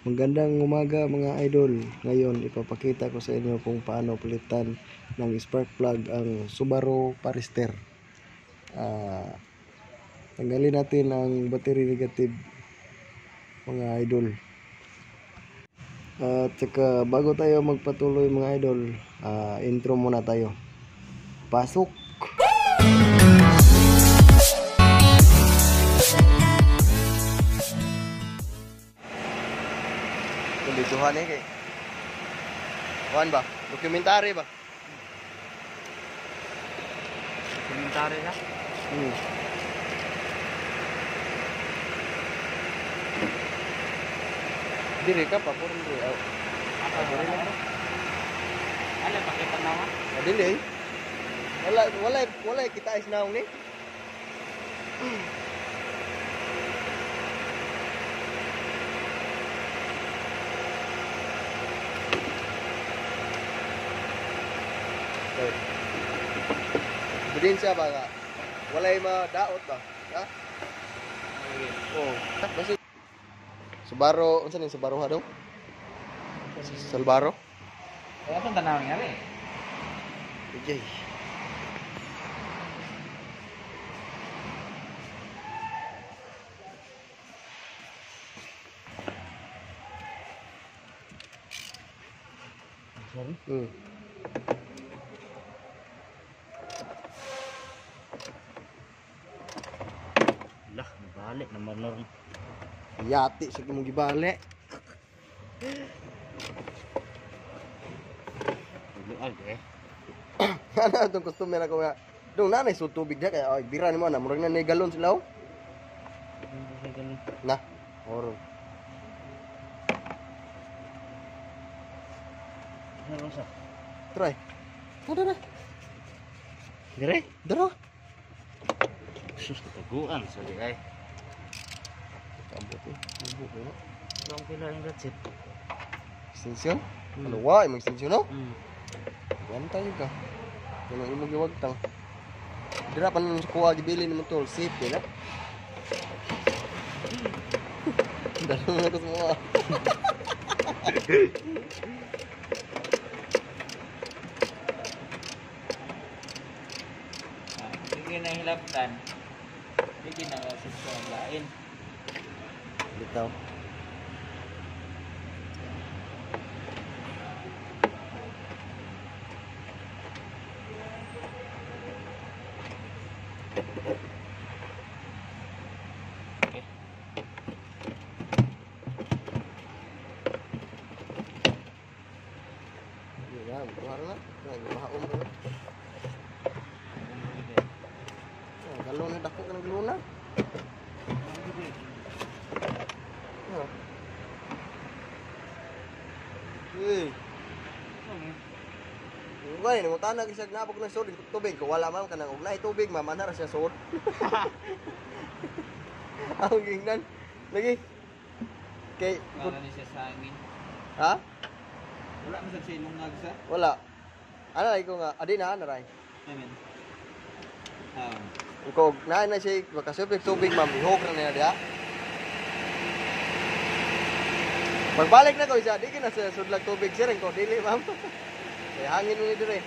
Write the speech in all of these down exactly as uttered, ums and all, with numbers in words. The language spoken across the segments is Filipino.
Magandang umaga mga idol. Ngayon ipapakita ko sa inyo kung paano palitan ng spark plug ang Subaru Forester. Uh, tanggalin natin ang battery negative mga idol. At uh, saka bago tayo magpatuloy mga idol, uh, intro muna tayo. Pasok! Dituhan eh kay Kuan ba? Dokumentary ba? Dokumentary na? Hmm. Diri ka pa puro diri. Aw. Ako diri lang. Ala pakita na wa? Dili. Wala wala wala kita is naong ni. Ebidensya ba nga? Walay madaot ba? Ha? Oh, basta Subaru, unsa ning Subaru ha daw? Salbaro? Kaya itong tanawin nga rin. Okay. Sorry? Hmm. Lah, nabalik naman nun. Yati sa mong gibalik. Luag eh. Ano itong customer ako nga? Dong nanay so tubig na kaya ay bira ni mo na murag na nay galon sila oh. Na, oro. Ano sa? Try. Ada na. Dire? Dara. Sus kataguan sa di ay. Kabot eh. Kabot eh. Long pila ang gatsit. Extension? Hmm. Ano wa? Imong extension no? Hmm. Yan tayo ka. Yan ang imong giwagtang. Dira pa nang kuha gibili ni mo tol. Safe na. Dalo na ko semua. Sige na hilaptan. Sige na sa lain. Bitaw. Okay. Ya, buhar na. Ay, mahaom na. Oh, galon na dako ka ng galon na. Oh. Hey. Gani ni mo tanag isag nabog ng sod tubig ko wala man kanang ugnay tubig mamana ra siya sod. Ang gingnan. Lagi. Kay Wala ni siya sa amin. ha? Wala man sa silong nagsa. Wala. Ano lagi ko nga adi na na ray. Amen. Ah. Ko na na siya makasuplik tubig ma'am ihog na niya dia. Magbalik na ko isa di ka na sa sudlag tubig sir ko dili ma'am. Kaya hangin mo ni dire.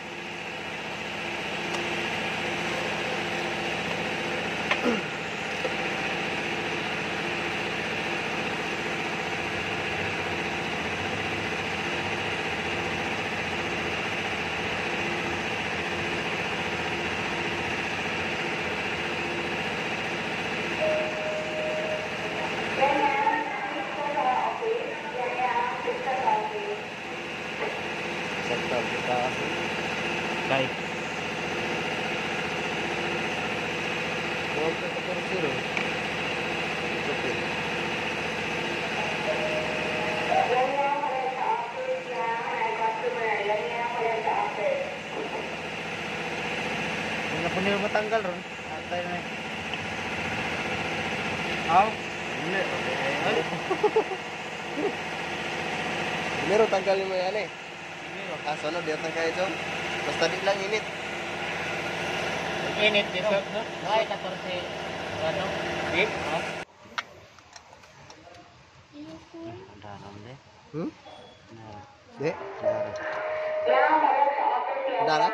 Sakta kita. Dai. Huwag ka kapag-siro. Okay. Wala po nila matanggal ron. Antay na. Aw. Hindi. Ay. Meron tanggalin mo yan eh. Ah, sunod dito kayo ito. Basta di lang init. Init dito. Ay, fourteen. Ano? Beef? Ha? Daram deh. Hmm? Nah, Di? daram. Dara?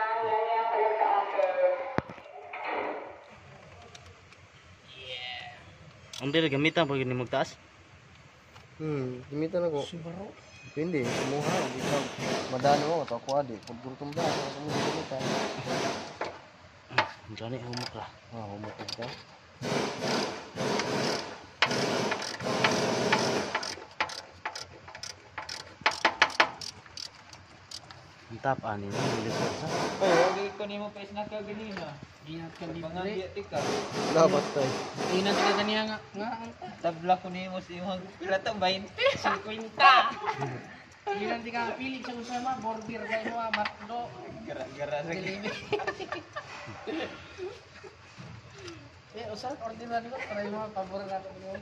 Ambil gamitan pag ni magtaas. Hmm, gamitan ako. Subaru. Hindi, kumuha. Hindi ka madano ako. Ito ako adi. Pagpuro tumba. Ako mo gamitan. Gani humok lah. Ah, humukod ka. Mantap ani na bilis sa. Ay, wagi ko nimo pa is nakaganina. Ingat ka Mga libre. biyatik ka. Dapat tayo. Ingat ka ganiya nga. Nga, Tabla ko nimo sa imong pila to twenty. kwenta. Ingat ka pili sa usama. Border kayo mo, Mardo. Gara-gara sa Delivery. Eh, usap ordinary ko. Para yung mga pabor na ito.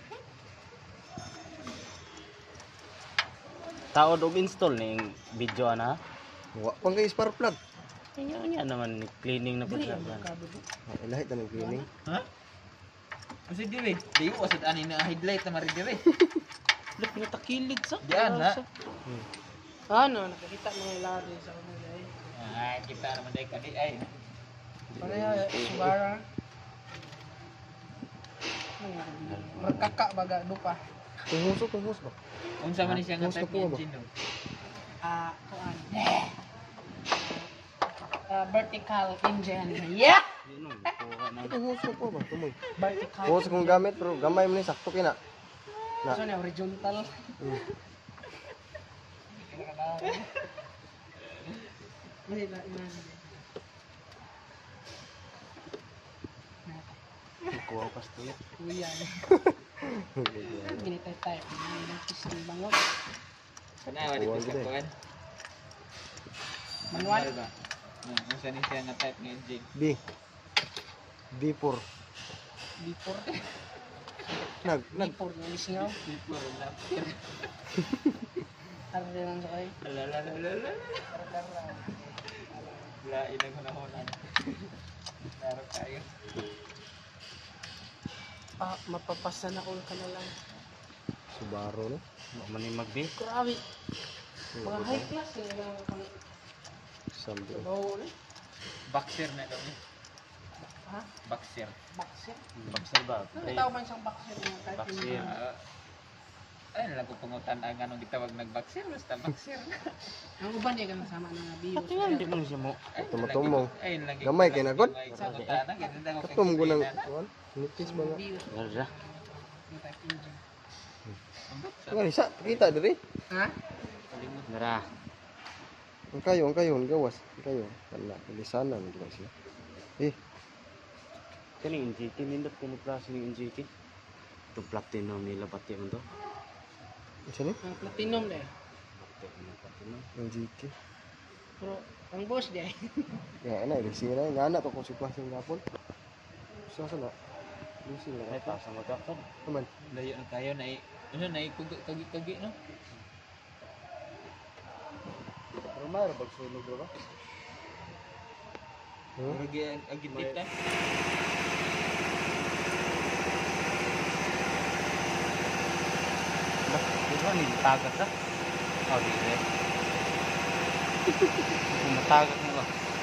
Taod og install ning video ana. Wa pang kay spark plug. Inyo nya naman cleaning na pud sa. Ah, lahit na ng cleaning. Ha? Kasi dire, di ko asad ani na headlight na mari dire. Lek natakilid sa. Diyan na. Ano, nakakita mo yung lari sa kanila eh. Ah, kita naman dai kadi ay. Pareha, Subaru. Magkaka baga dupa. Tunghuso, tunghus ba? Unsa man ni siya nga Gusto type po ba? engine no? Ah, kuan. Ah, vertical engine. Yeah! Yun kuha na. Tunghuso po ba? Tumoy. Vertical. Tunghuso kong gamit pero gamay mo ni sakto kina. Na. So na horizontal. Hmm. May na ina. Kuha pas tuyo. Kuya. Gini tayo tayo. Isang bangot. Kana wa dito sa kuan. Manual. ba? Ah, unsa ni siya nga type nga engine? B. B four. Before. Nag, nag. Before na lisingaw. Before na. Arde lang sa kayo. La la la la la. La inang hunahunan. Laro kayo. Ah, mapapasa na ko ka na lang. Subaru no. Man ni magbi. Grabe. Mga high class eh. Mga Sambil. trabaho na. Boxer na daw ni. Ha? Boxer. Boxer? Bagsal ba? Ano tawag ba isang boxer? Mga type Boxer. yung- Ah, ay lang ko pangutan ang anong gitawag nag-boxer basta boxer. Ang uban niya ka nasama ng bios. Pati nga hindi man siya mo. Ay, Tumutong. Ay lagi. Gamay kay nagon? Sa kutana ganun ako. Katum ko ng kuan. Nipis ba nga? Bios. Garda. Yung type engine. Nga ni sa kita diri. Ha? Dara. Ang kayo, ang kayo, ang gawas. Ang kayo. Wala, bilisanan gina siya. Eh, Kani N G K nindot kani klase ni N G K. Ito platinum nila pati man to. isa ni? Ang platinum na eh. Platinum. Ang G K. Pero ang boss di ay. Ya, ana iri sira nga ana to kung sitwasyon gapon. Sa sa na. Bisi Ay na. pa sa magkakad. Naman. Layo na tayo na ano na kagi-kagi no. Pero mayroon bag sunog ba? Hmm? Lagi agit dita. Di ba ni tagat sa? Oh, di ba? Kung matagat mo ba?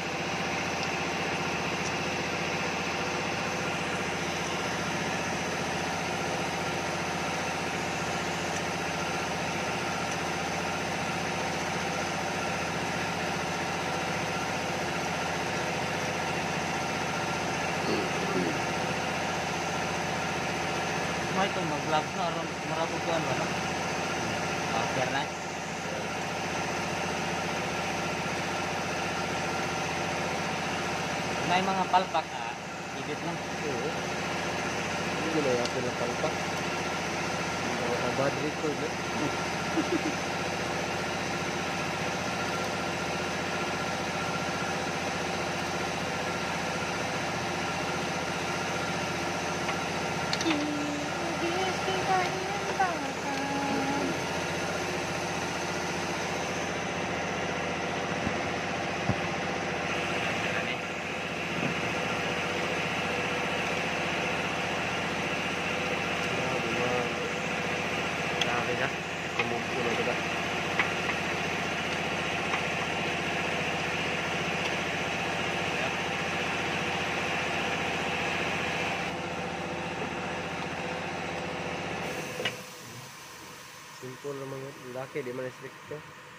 May itong mag-vlog na aron marapugan ba no? Ah, fair na. May mga palpak ah, ibit lang. Oo. Hindi na ako na palpak. Ang bad record eh. Grabe kita. Kumupo na kita. Simple lang mga laki, di man strict ka.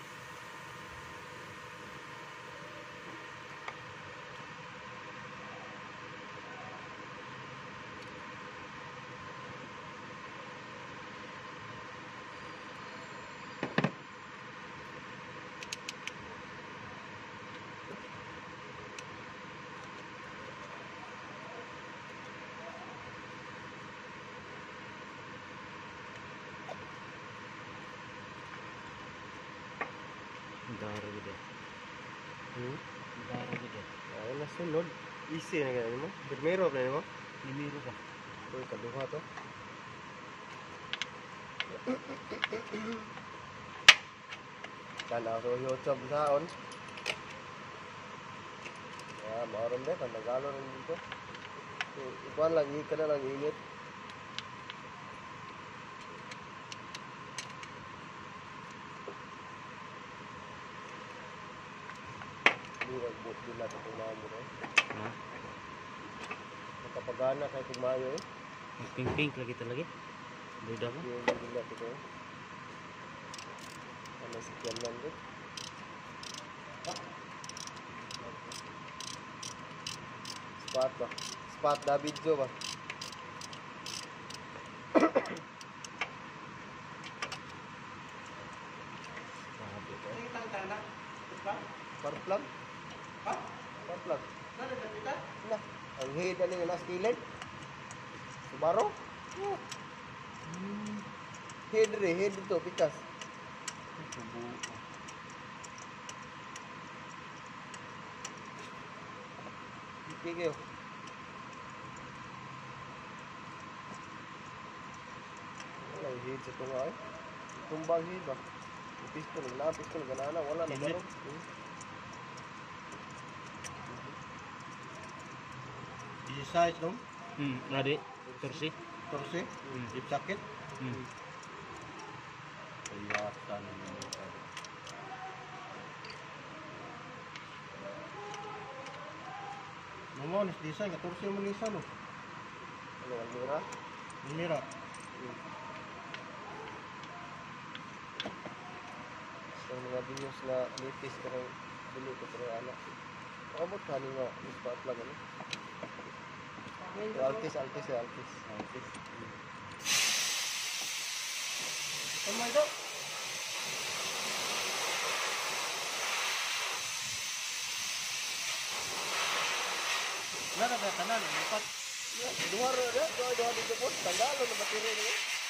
Dara gede. Hmm? Dara gede. Ay, nasunod. Easy na ganyan mo. Primero pa mo. Nimiro ka. Ito, kaduha to. Kana ako YouTube saon. Ya, maron deh, kan Tagalog rin dito. So, ikuan lang, ika na lang init. Hindi, nagbut din natin kung mga mo rin. Ha? Nakapagana kayo kung mayo eh. Pink pink lagi talaga. Duda mo. Hindi din natin ko. Ano si Kian lang din. Spot ba? Spot na video ba? Sabi ko. Ang itang tanak. Diba? Spark plug? Ha? Spark plug? Ano na kita? Na, ang head ano yung nasa kilid? Subaru? Head re, head ito, pikas. Hindi kayo. Wala yung head sa tunga eh. Tumbang head ba? Yung piston, wala ang piston, ganana, wala na Inlet. gano'n. Hmm. Easy size no? Hmm, ade. Torsi. Torsi? Hmm. Deep socket? Hmm. Kelihatan ini. Mama, nis design ka torsi mo nisa no. Ano ang mira? Mira. Sa mga videos na latest ka ng bili ko pero anak. Pakabot ka ni nga spot lang ano. Altis, altis, altis. Altis. Oh my God. Nada ba tanan? Dapat Dua ro dah, dua dua di jemput, tanggal lo bateri ni.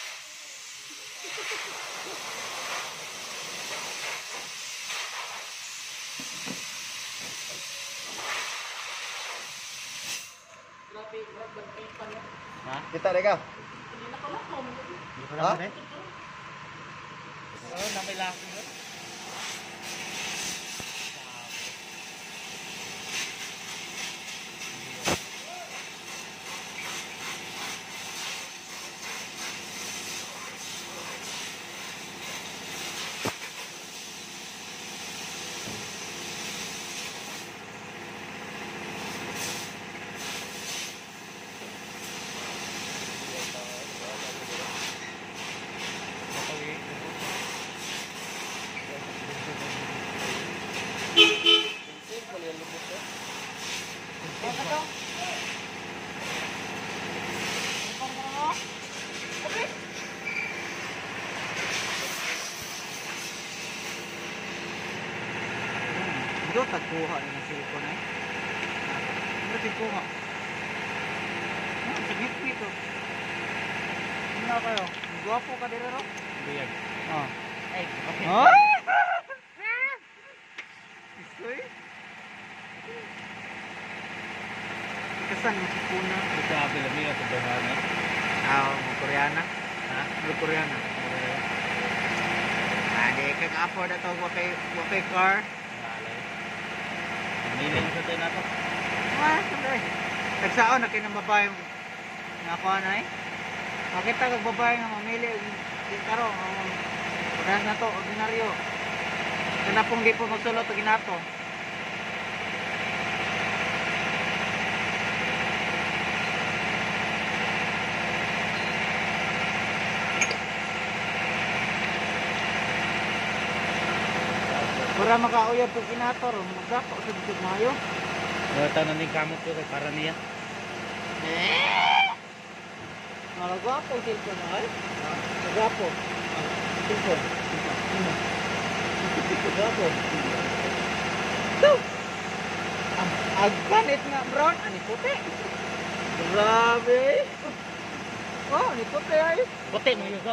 grabe, grabe pipan. Ha? Kita deka. Hindi na pala ko. Hindi ko Ha? lang rin. Oh, na may laki mo. Simple yang lubuk tu. Oh, kato. Okay. Ito, tagkuha na ng cellphone ay. Ano tagkuha? Ah, sagit dito. Ano kayo? Gwapo ka dito, no? Buyag. Ah. Ay, okay. Ah! Isoy? Kasan mo si Puna? Grabe lang yun. Ito ba na? Ah, mo Koreana? Ha? Mo Koreana? Ah, di kag-afford na to. Wakay, wakay car. Malay. Nilay yung sa tayo na to. Ah, sandali. Nagsaon na kayo ng babae nga ako na eh. Makita kag babae nga mamili. Di karo, Parehas na to, ordinaryo. Kana pong di po magsulot og ginato. Para makauyab po ginator, magdako sa dito mayo. Wala tanan ning kamot ko kay para niya. Malagwapo ang cellphone na ay. Malagwapo. Cellphone. Malagwapo. Ito! Ang agbanit nga brown. Ani puti. Grabe. Oh, ani puti ay. Puti man yun ko.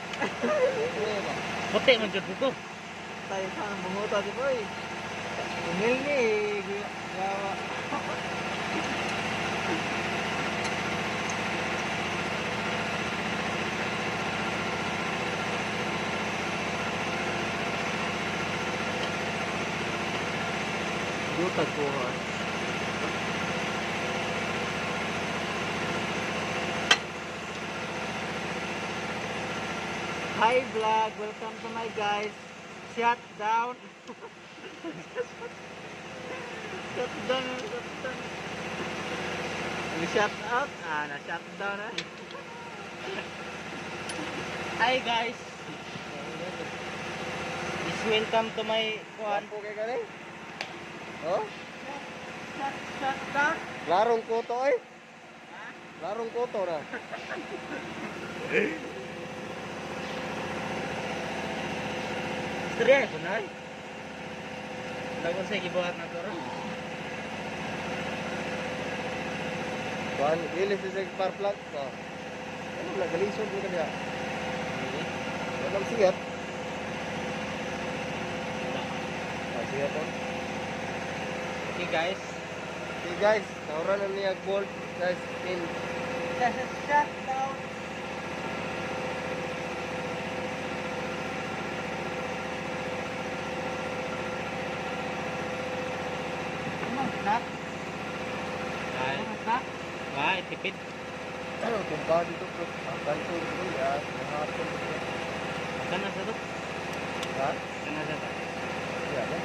Puti man jud ko. Tayo sa bunguta di boy. Umil ni. Gawa. Duta ko ha. Hi vlog, welcome to my guys. Shut down. Shut down, shut down. Shut out, ah, na shut down na. Hi guys. Please welcome to my kuan. Po kay kani? Oh? Shut, shut down. Larong koto eh. Larong koto na. Istorya ko na. Lagon sa gibuhat na to ron. Kuan ilis sa spark plug. Oh. Ano na galisod mo kaniya? Wala sigat. Ah, sigat po. Okay guys. Okay guys, nauran na niya bolt guys in Shut, shut down. Ano na? Ay, Ano na? wah, tipid. ano kumpa dito bro. Ang kanto dito ya, mahapon dito. Makan na sa to. Ha? Makan na sa to. Ya, no?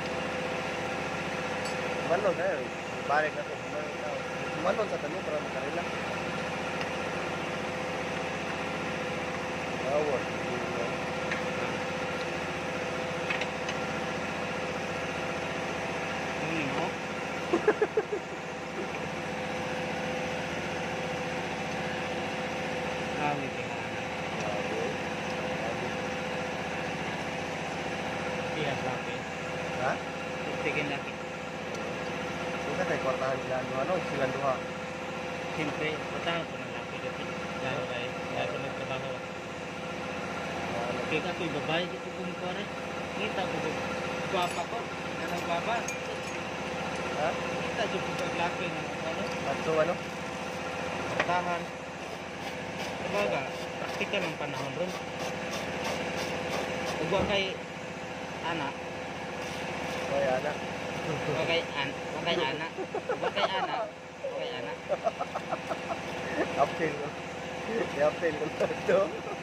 Manon eh. Balik na to. Manon sa tanong para makarila. Award. Ini mo. Kami kailangan. Iya, laki. Ha? Tigin laki. Suka tayo kwartahan sila ano, sila duha. Siyempre, patahan ko ng laki dito. Lalo kayo, lalo ko nagtrabaho. Kaya ako'y babae dito kung pare. Kita ko kung guwapa ko. Na nagwapa. Ha? Kita dito kung laki na ano. Atso ano? Patahan. Kumbaga, praktikal ng panahon ron. Huwag kay anak. Oy, anak. Huwag kay an, huwag kay anak. Huwag kay anak. Huwag kay anak. Apil ko. I-apil ko na ito.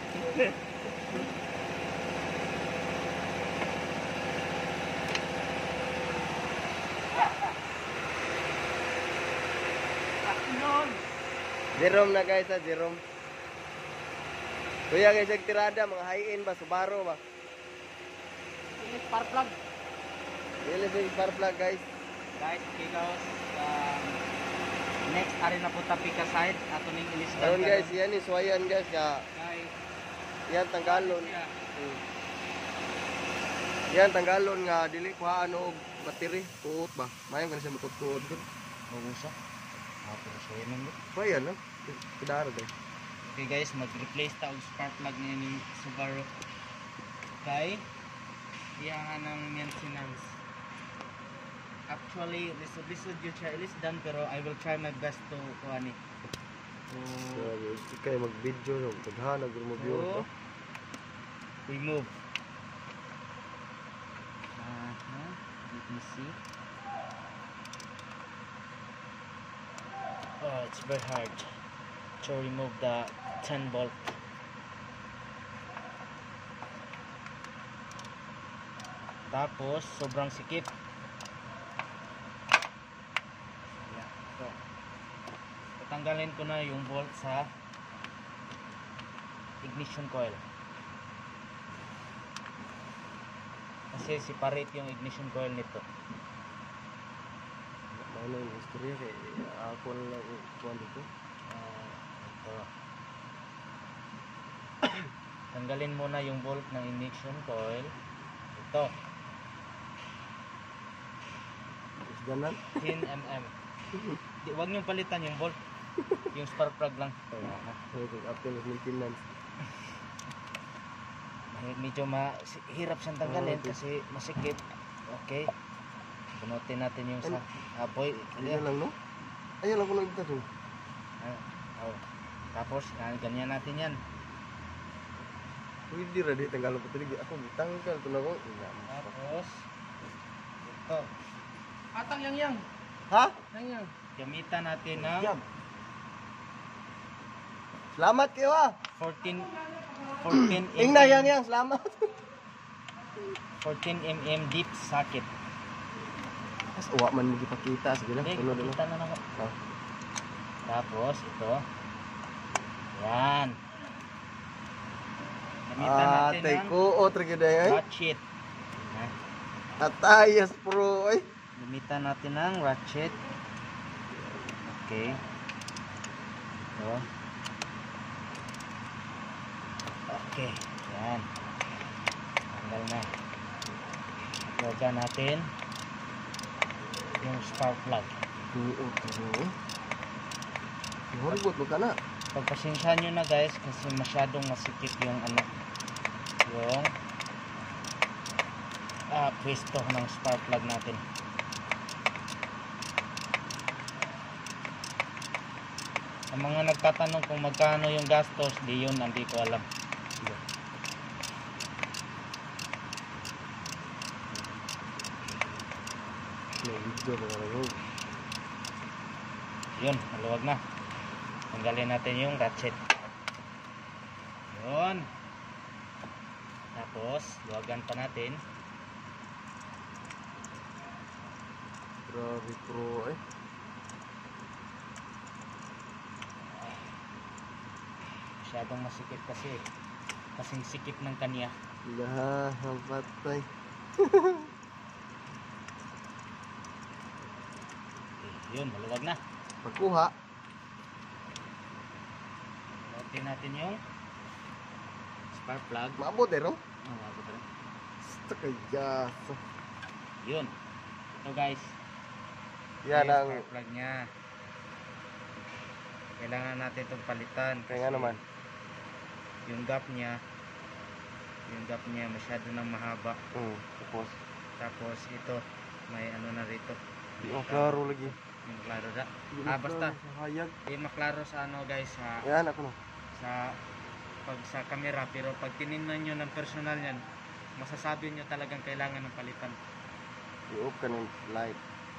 Noon. Jerome na guys ha, Jerome. Kuya guys, yung tirada, mga high-end ba, Subaru ba? Ini spark plug. Dili sa spark plug guys. Guys, kilos. Um, next, ari na po tapika side. Ato ning ilisdan. Ayun guys, yan is wayan guys, ka. Guys, Yan tanggalon. Hmm. Yan tanggalon nga dili kuha ano og battery, puot ba? Mayon kan siya makut-kuot ko. magusa. Apo sa yun mo. Wayan no. Pidaro guys. Okay guys, mag-replace ta og spark plug ni ni Subaru. Kay iyangan ng maintenance. Actually, lisod-lisod yun siya ilisdan pero I will try my best to kuha ni. To Grabe, ikay mag-video no, taghanag mo view to no. remove. Uh-huh. Let me see. Oh, it's very hard to remove the ten volt. Tapos sobrang sikip. Yan. So, tatanggalin ko na yung bolt sa ignition coil. Kasi separate yung ignition coil nito. Ano yung istorya kay ako na lang yung kuwan dito. Ah, ito. Tanggalin muna yung bolt ng ignition coil. Ito, Isdanan. ten millimeter. Di, wag niyong palitan yung bolt. Yung spark plug lang. Aha. Okay, after of maintenance. May- Medyo mahirap siyang tanggalin Okay. kasi masikip. Okay. Bunutin natin yung sa apoy. Ayan lang, no? Ayan lang ko lang ito to. Ah, oh. Tapos, yan, ganyan natin yan. Pwede ra di tanggalon ko tadi. Ako gitanggal ko na ko. Tapos, ito. Atang yang yang. Ha? Yang yang. Gamitan natin ng Yam. Selamat kayo ah. fourteen fourteen Ing na yang yang, selamat. fourteen millimeter deep socket. Mas uwa man magipakita sige lang. Okay, Sunod na. kita na lang. Oh. Tapos, ito. Yan. Gamitan Ah, natin tay ng ko o trigeda ay. ratchet. Ha? Atayas pro ay. Gamitan natin ng ratchet. Okay. Ito. Okay. Yan. Tanggal na. Lagyan natin yung spark plug. Oo, pero. Horibot mo ka na. Pagpasensyahan nyo na guys kasi masyadong masikip yung ano yung ah, pwesto ng spark plug natin. Ang mga nagtatanong kung magkano yung gastos, di yun, hindi ko alam. May video na lang. Yun, maluwag na. Tanggalin natin yung ratchet. Yun. Tapos, luwagan pa natin. Grabe pro ay. Masyadong masikip kasi. Kasing sikip ng kanya. Lah, ang patay. Okay, yun, maluwag na. Pagkuha. Lotin natin yung spark plug. Maabot eh, no? Oh, wabot rin. Basta kaya. Yun. Ito guys. Yan Yung ang. spark plug niya. Kailangan natin itong palitan. Kaya nga naman. Yung gap niya, yung gap niya masyado nang mahaba. Hmm, tapos. Tapos ito, may ano na rito. Di ang klaro lagi. Yung klaro da. Di Ah, ang basta. klaro sa hayag. Di maklaro sa ano guys, sa, Yan ako no. sa pag sa camera. Pero pag tinignan nyo ng personal yan, masasabi nyo talagang kailangan ng palitan. I-off ka ng light.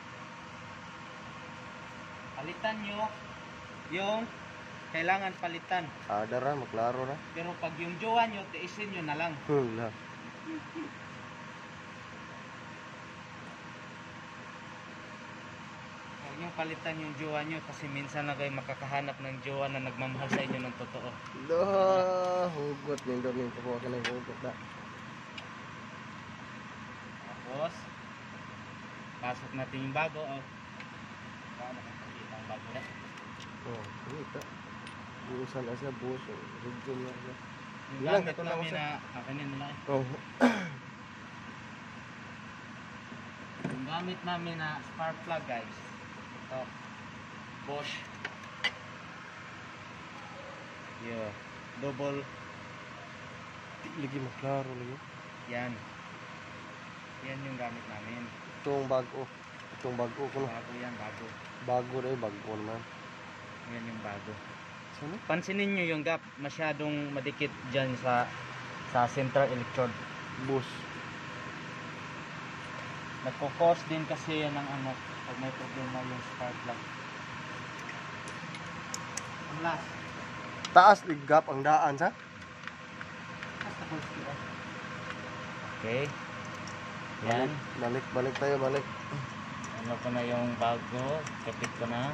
Palitan nyo yung kailangan palitan. Ada ra, maklaro na. Pero pag yung jowa nyo, tiisin nyo na lang. Hmm, lah. Huwag nyo palitan yung jowa nyo kasi minsan na kayo makakahanap ng jowa na nagmamahal sa inyo ng totoo. Lah, hugot ning do ning kuha ka ng hugot na. Tapos, pasok natin yung bago. Oh. Paano kung pakita ang bago na? Oh, kita. Buusan na siya, buus. Ridyo na siya. Yung Yan, gamit ito na namin ako, na, akanin nila eh. Oh, Yung gamit namin na spark plug guys. Ito. Bosch. Yeah. Double. lagi maklaro lagi. Yan. Yan yung gamit namin. Itong bago. Itong bago ko no. Bago yan, bago. Bago na eh, bago naman. Yan yung bago. Sana? Pansinin nyo yung gap. Masyadong madikit dyan sa sa central electrode. Bus. Nagkukos din kasi yan ng ano pag may problema yung spark plug. Ang last. Taas ligap ang daan sa. Okay. Yan. Balik, balik tayo, balik. Ano ko na yung bago. Kapit ko na.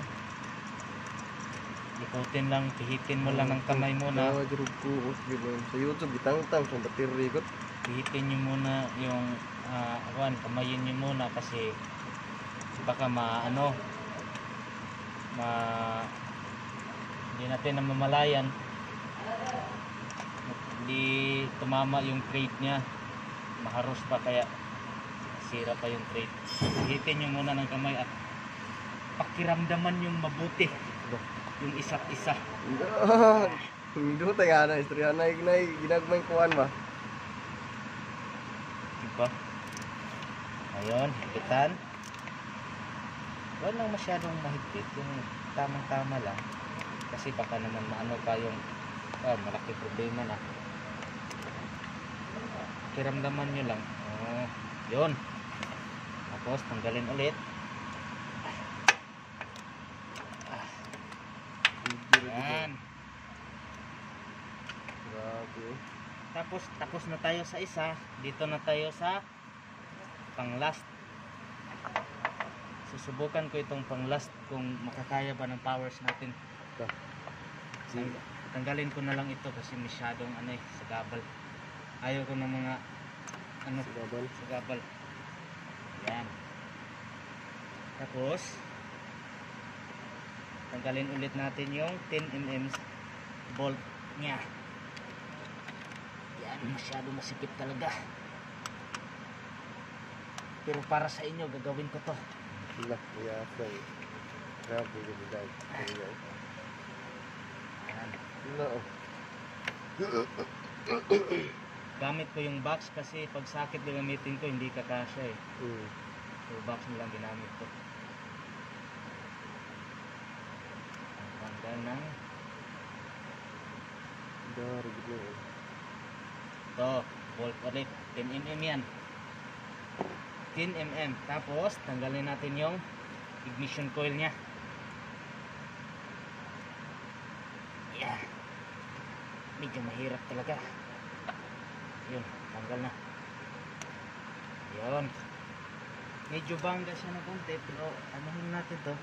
Ikutin lang. Pihitin mo lang ng kamay muna. Ah, jeruk kuot gitu. Sa YouTube ditang-tang sa battery ko. Pihitin nyo muna yung uh, awan, kamayin nyo muna kasi baka ma ano ma hindi natin namamalayan, hindi tumama yung crate nya, maharos pa kaya sira pa yung crate. Pihitin nyo muna ng kamay at pakiramdaman yung mabuti yung isa't isa. Hindi tayo na, istorya na, ignay, ginagmay kuhan ba? Diba? Ayun, higitan. Wala lang masyadong mahigpit, yung tamang-tama lang. Kasi baka naman maano pa yung ah, malaki problema na. Kiramdaman nyo lang. Oh, yun. Tapos, tanggalin ulit. Yan. Grabe. Tapos, tapos na tayo sa isa. Dito na tayo sa pang last. Susubukan ko itong pang last kung makakaya ba ng powers natin. Ito. Tang- Tanggalin ko na lang ito kasi masyadong ano eh, sagabal. Ayaw ko ng mga ano, Sigabal. sagabal. Yan. Tapos, tanggalin ulit natin yung ten millimeter bolt niya. Yan, masyado masipit talaga. Pero para sa inyo, gagawin ko to. Lah, ya, say. Grabe gitu guys. Ayan. Yan. No. Gamit ko yung box kasi pag sakit gagamitin ko, hindi kakasya eh. Hmm. So box mo lang ginamit ko. Ang tanggal ng Dari gitu. to, bolt ulit. ten millimeter yan. ten millimeter. Tapos, tanggalin natin yung ignition coil nya. Yeah. Medyo mahirap talaga. Yun, tanggal na. Yun. Medyo bangga siya na konti, pero anuhin natin to.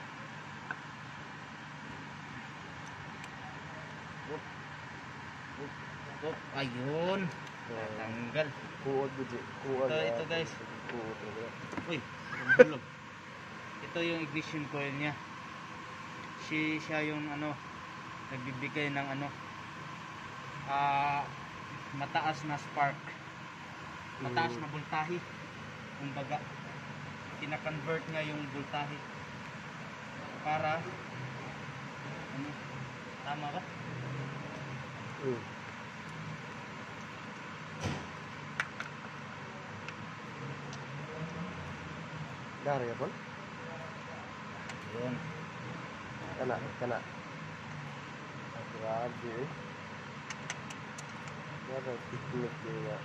Up. Up. Up. Ayun. Tanggal. Kuot gitu. Kuot. Ito, ito guys. Kuot. Uy, bulog. Ito yung ignition coil niya. Si siya yung ano nagbibigay ng ano ah mataas na spark. Mataas na voltahe. Kumbaga kina-convert niya yung voltahe para ano, tama ba? Hmm. Dari apa? Yun. Kena, kena. Grabe. Grabe, tiknik dia.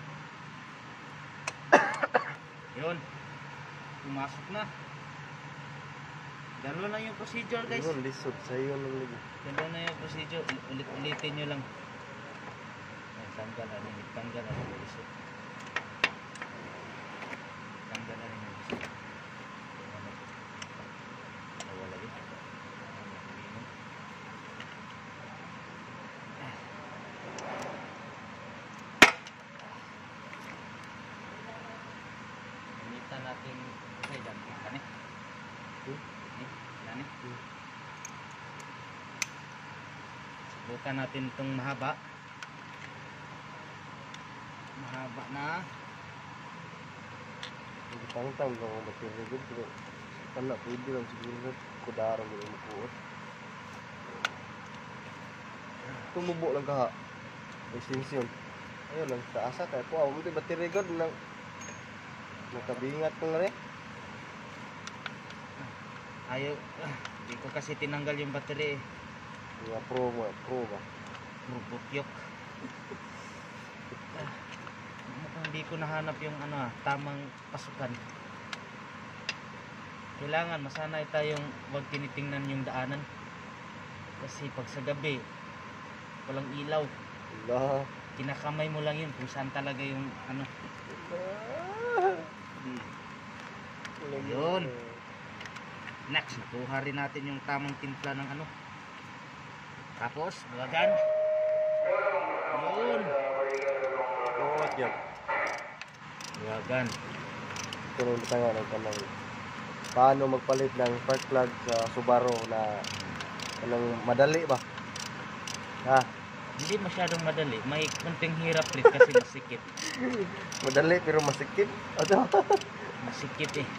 Yun. Pumasok na. Dalawa lang yung procedure guys. Yun, lisod sa'yo nung lagi. Dalawa na yung procedure. Ulit-ulitin nyo lang. Ay, tanggal na rin. Tanggal na rin yung lisod. Tanggal na rin yung lisod. Ano? Nawala yun. Gamitan natin. Okay, dami ka na. Hmm? Yan eh. Subukan natin itong mahaba. Mahaba na. Hindi tang-tang lang ang battery good. Pero kena pwede lang siguro. Kudarang mo yung kuot. Tumubo lang ka ha. Extension. Ayun lang, taasa kaya po. Ako ito battery good. Nang, nakabingat ko nga rin. Ayaw. ah, Hindi ko kasi tinanggal yung battery eh. Mga pro mo, pro ba? Rubukyok. Ah, mukhang hindi ko nahanap yung ano ah, tamang pasukan. Kailangan masanay tayong huwag tinitingnan yung daanan. Kasi pag sa gabi, walang ilaw. Wala. Kinakamay mo lang yun kung saan talaga yung ano. Yun. Next, nakuha rin natin yung tamang timpla ng ano. Tapos, bagan. Yun. What yun? Bagan. Tunong tayo ng kanang paano magpalit ng spark plug sa Subaru na kanang madali ba? Ha? Hindi masyadong madali. May konting hirap rin kasi masikip. Madali pero masikip. Ano? Masikip eh.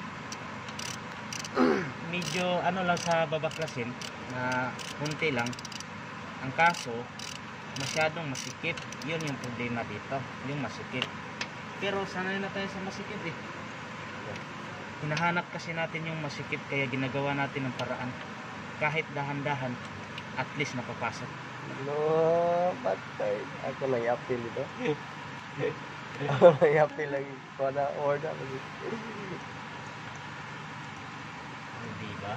Medyo ano lang sa babaklasin na kunti lang. Ang kaso, masyadong masikip. Yun yung problema dito. Yung masikip. Pero sanay na tayo sa masikip eh. Hinahanap kasi natin yung masikip kaya ginagawa natin ng paraan. Kahit dahan-dahan, at least napapasok. No, patay. Ako lang yapil ito. Ako lang yapil lang. Wala order. Hindi ba?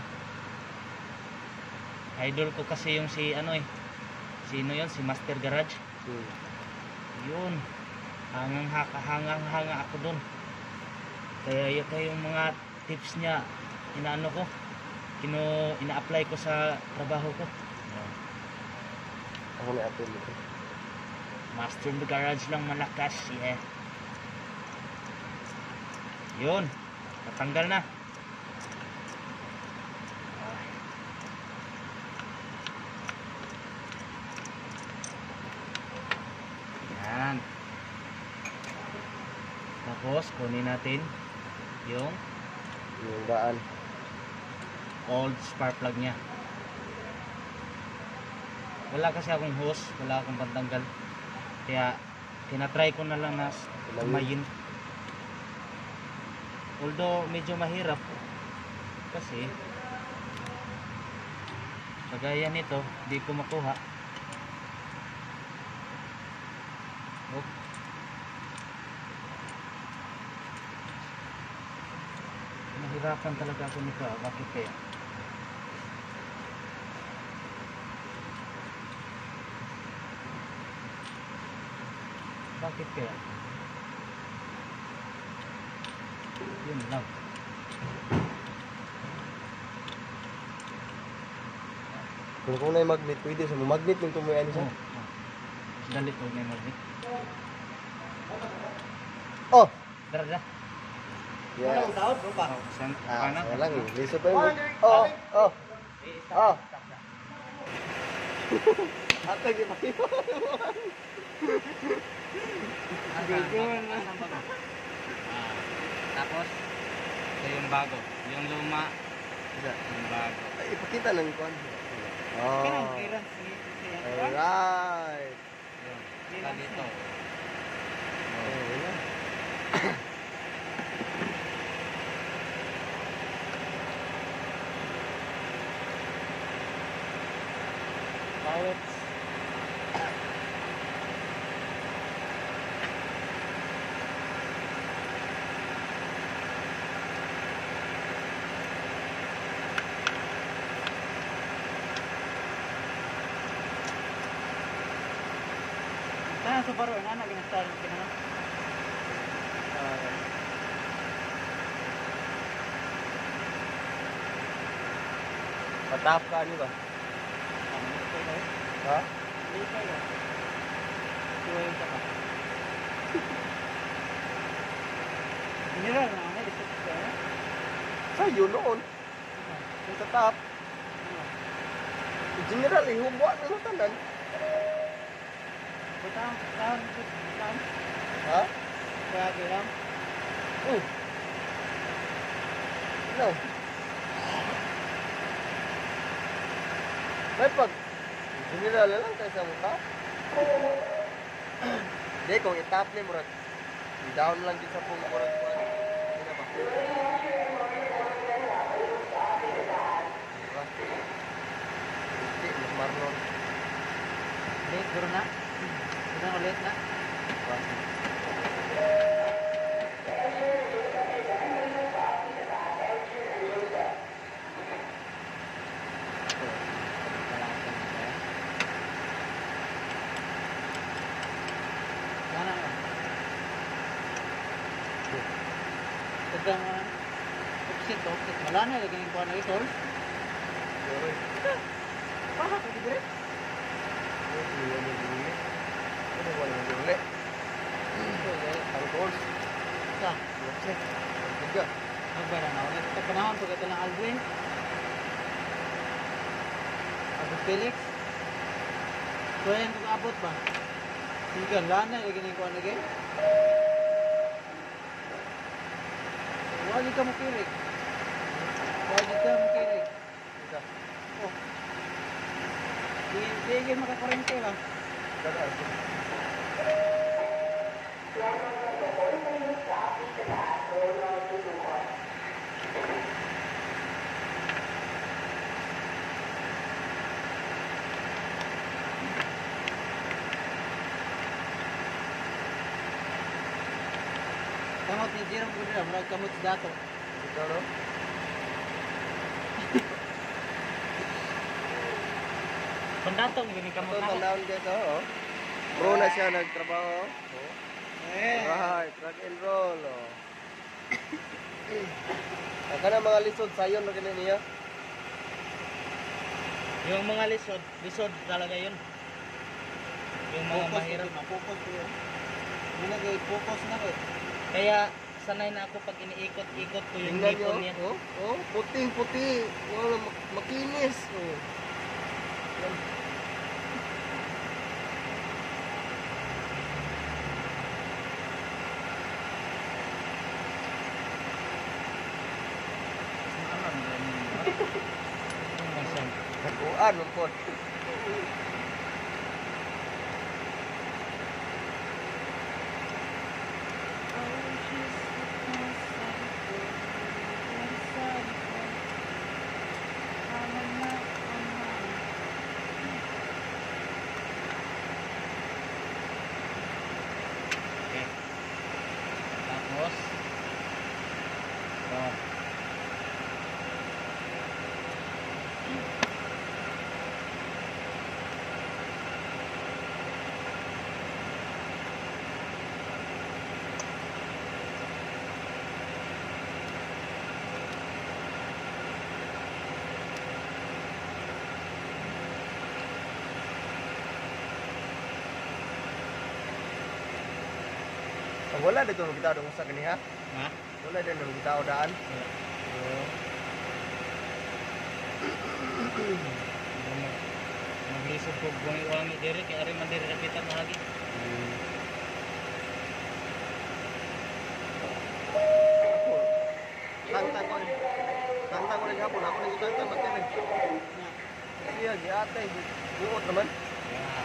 Idol ko kasi yung si ano eh. Sino yon? Si Master Garage. Hmm. Yun. Hangang haka, hangang hanga ako dun. Kaya yung, kaya yung mga tips niya, inaano ko, kino, ina-apply ko sa trabaho ko. Ako lang yapil ito. Master Garage lang malakas, yeah. Yun. Natanggal na. Yan. Tapos, kunin natin yung Yung daan. old spark plug niya. Wala kasi akong hose, wala akong pantanggal. Kaya, tinatry ko na lang na kumayin. Although, medyo mahirap. Kasi, kagaya nito, di ko makuha. Oh. Nahirapan talaga ako nito. ah. Bakit kaya? Bakit kaya? Yun lang. Kung kung na yung magnet, pwede sa mo. Magnet yung tumuyan Oh, siya. oh. Dalit ko na magnet. Oh! Dara, dara. Yes. Daot, bro ba? Oh, san, Ah, paano? wala lang. Liso pa yun. Oh! Oh! Oh! Ate, di ba yun? Gagawin na. Ah, tapos, ito yung bago. Yung luma, yung bago. Ay, ipakita ng kwan. Kaya ang Oh. clearance ni siya. Alright. Yun. Saka dito. Oh, wala. Bawat Sana sa baro, anak ginastal kina. Patap ka ano ba? Ha? General na ano, lisod ka. Sa'yo noon. Yung sa top. General, eh, humbuan mo tanan. Butang, butang, butang. Ha? Kaya gilam. Uh. No. May pag general na lang tayo sa mukha. Hindi, kung itap ni murag down lang din sa pong murag kuhan. Ano na ba? Diba? Hindi, mas marlon. Ulit, guro na. Guro ulit na. Diba? Sana na. Tagang uh, opsit, opsit. Wala na, lagi yung kuha na ito. Paha ka dire? Ano ba naman yung ulit? Alcohols. Sa, Opsit. Tiga. magbara na ulit. Ito panahon, pag ito ng Aldrin. Abot Felix. So yan, kung abot ba? Sige, wala na, lagi na yung kuha na game. Wali ka mo kirig. Wali ka mo kirig. Tiga. Oh. Di, di makakurente ba? Kada. Kamot ni Jerome Gudra, murag kamot si Dato. Ikaw no? Pandatong gini ka mo Ito na. tandaan dito, oh. Pro na siya nagtrabaho. Eh. Right, rock and roll, oh. Aka na mga lisod sayon na ganun niya. Yung mga lisod, lisod talaga yun. Yung mga Focus mahirap. ko, focus ko yun. Muna kay focus na ko. Kaya sanay na ako pag iniikot-ikot ko yung Tingnan hipon nyo, niya. oh, oh, puting-puti. Oh, mak- makinis, oh. Yan. Nakuan, mampod. Okay. Tapos, ito. Oh, wala dito nung kita dong sa kaniha. Ha? Wala din nung kita daan. Oh. Mag- Maglisod ko wangi-wangi diri kaya ari man diri rapitan na lagi. Tangtang ko. Tangtang ko rin hapon. Ako nang itang ba't yan eh. Siya, giatay. Buot naman. Yeah.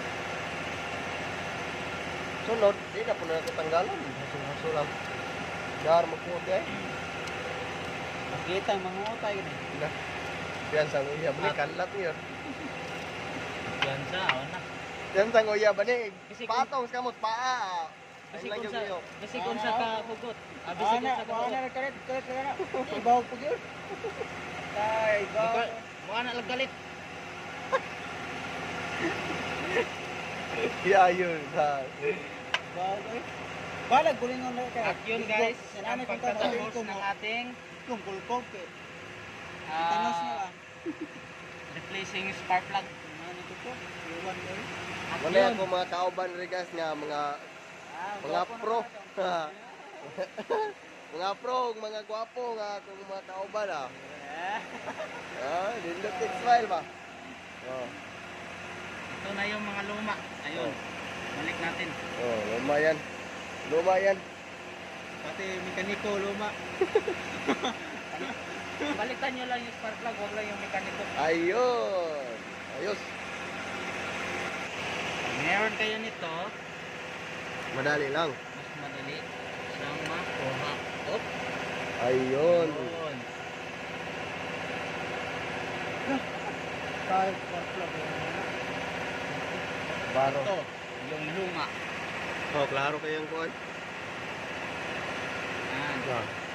Sunod, di na po na katanggalan. Hasul-hasul lang. Dar magputi eh. Makita ang mga utay gani. Nah, yan sang uya balik kalat yun. Yan sa awan na. Yan sang uya balik. Kasi kung- Patong kamot paa. Kasi Ay lang kung yung sa iyo. kasi kung sa ka hugot. Ah, Ah, bisi kung na, sa ka kuha na hugot. karet, karet na. Ibaw po yun. Tay, ibaw. Mukha mukha na lang galit. Yeah, yun. Ha. Ibaw ko eh. Balag gulingon na kayo. At yun guys, ang Sinanay kong pagkatapos ko ng mo. ating Kung kulkog eh. ah, Tanos na lang. replacing spark plug. Ano ito po? Iwan ko eh. At Wala yun, ako mga kauban regas nga mga Ah, Mga gwapo na pro. pala to. mga pro, mga gwapo nga kung mga kauban ah. Eh. Ah, dindot X-File ba? Oh. ito na yung mga luma. Ayun. Balik natin. Oh, luma yan. Luma yan. Pati mekaniko luma. Balikan nyo lang yung spark plug, huwag lang yung mekaniko. Ayun. Ayos. Pag meron kayo nito, Madali lang. mas madali siyang makuha. Op. Ayun. Yun. Kahit plug Baro. Ito, yung luma. Oh, klaro kayang kuan. Yan. Ah.